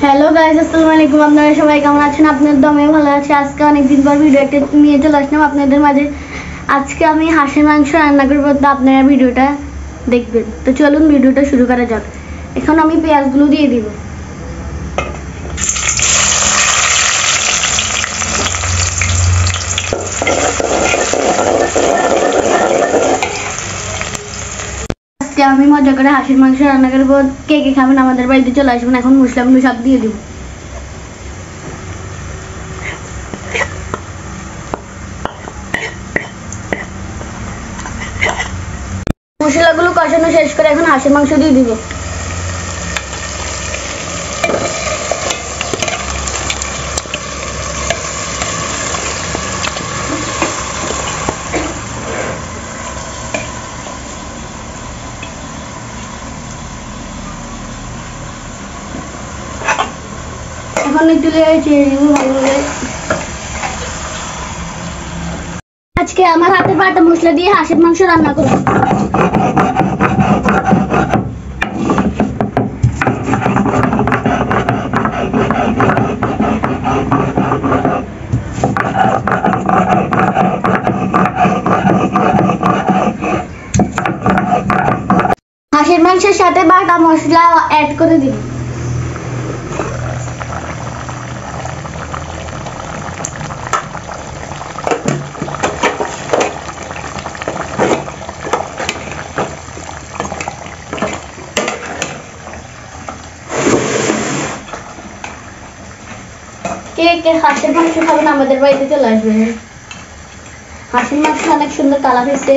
Hello guys, আসসালামু আলাইকুম। আপনারা সবাই কেমন আছেন? আপনাদের দমে ভালো আছে। আজকে অনেকদিন পর ভিডিও একটা নিয়ে চলে আসলাম আপনাদের মাঝে। আজকে আমি হাঁসের মাংস রান্না করব, তো আপনারা ভিডিওটা দেখবেন। তো চলুন ভিডিওটা শুরু করা যাক। এখন আমি পেঁয়াজগুলো দিয়ে দিব। আজকে আমি মজা করে হাঁসের মাংস রান্না করবো। কে কে খাবেন আমাদের বাড়িতে চলে আসবেন। এখন মশলাগুলো সব দিয়ে দিব। মশলাগুলো কষানো শেষ করে এখন হাঁসের মাংস দিয়ে দিব। এখন একটু চেড়ে দিব ভালোভাবে। আজকে আমার হাতে বাটা মশলা দিয়ে হাঁসের মাংস রান্না করব। হাঁসের মাংসের সাথে বাটা মশলা অ্যাড করে দিব। কে কে হাঁসের মাংস খাবেন আমাদের বাড়িতে চলে আসবেন। হাঁসের মাংস অনেক সুন্দর কালার হয়েছে।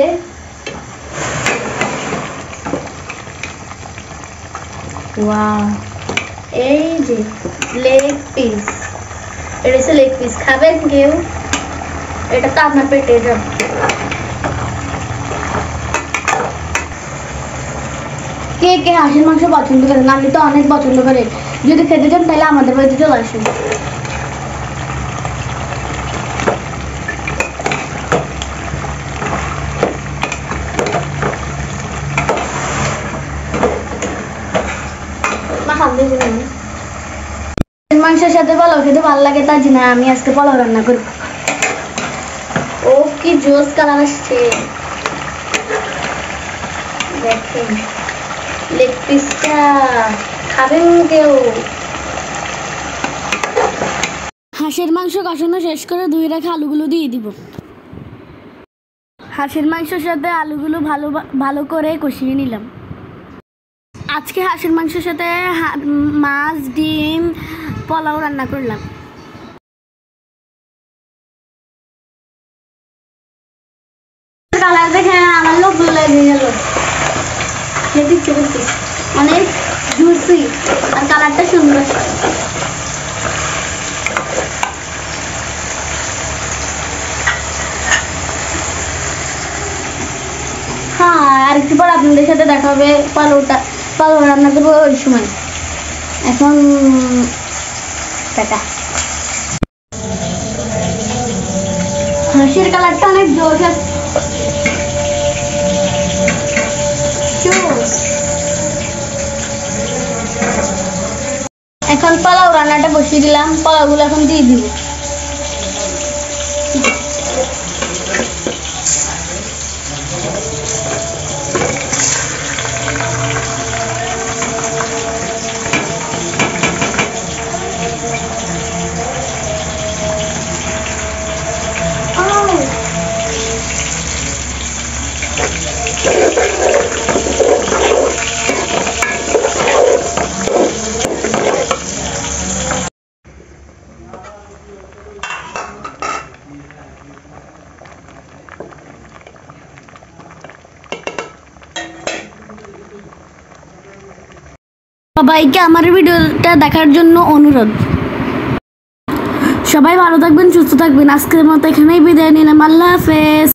ওয়াও, এই যে লেগ পিস, এটা হচ্ছে লেগ পিস। খাবেন কেউ? এটা তো আপনার পেটে যাবে। কে কে হাঁসের মাংস পছন্দ করেন? আমি তো অনেক পছন্দ করি। যদি খেতে চান তাহলে আমাদের বাড়িতে চলে আসুন। মাংসের সাথে পোলাও খেতে ভালো লাগে, তার জন্য আমি আজকে পোলাও রান্না করব। ও কি জোস কালার আসছে দেখেন। লেগ পিসটা খাবেন কেউ? হাঁসের মাংস কষানো শেষ করে ধুয়ে রাখা আলুগুলো দিয়ে দিব। হাঁসের মাংসের সাথে আলুগুলো ভালো করে কষিয়ে নিলাম। আজকে হাঁসের মাংসের সাথে মাছ, ডিম, পোলাও রান্না করলাম। কালার দেখে আমার লোভ লেগে গেল। অনেক জুসি আর কালারটা সুন্দর। হ্যাঁ, আর একটু পর আপনাদের সাথে দেখা হবে। পোলাও রান্না করবো ওই সময়। এখন টাটা। হাঁসের কালারটা অনেক জোর। এখন পোলাও রান্নাটা বসিয়ে দিলাম। পোলাওগুলো এখন দিয়ে দিব। সবাইকে আমার ভিডিওটা দেখার জন্য অনুরোধ। সবাই ভালো থাকবেন, সুস্থ থাকবেন। আজকের মতো এখানেই বিদায় নিলাম। আল্লাহ হাফেজ।